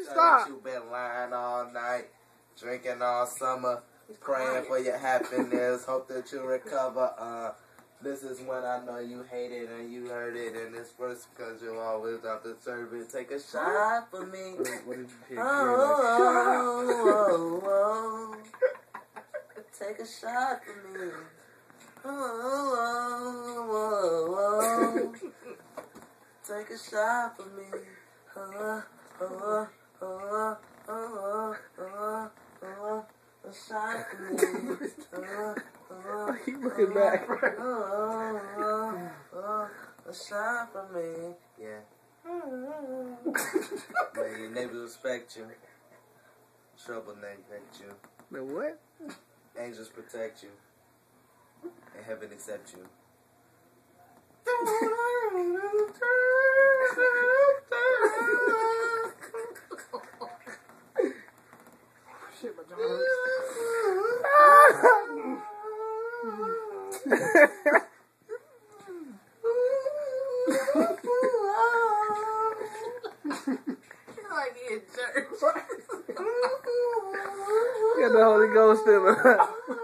Stop. You've been lying all night, drinking all summer, praying for your happiness. Hope that you recover. This is when I know you hate it and you hurt it, and it's first because you always have to serve it. Take a shot for me. What did you hear? Oh. Take a shot for me. Oh. Take a shot for me. A shot for me. Keep looking back. A shot for me. Yeah. May your neighbors respect you. Trouble neglect you. The what? Angels protect you. And heaven accept you. Shit, my jaw hurts. Like he in church. Got the Holy Ghost in her.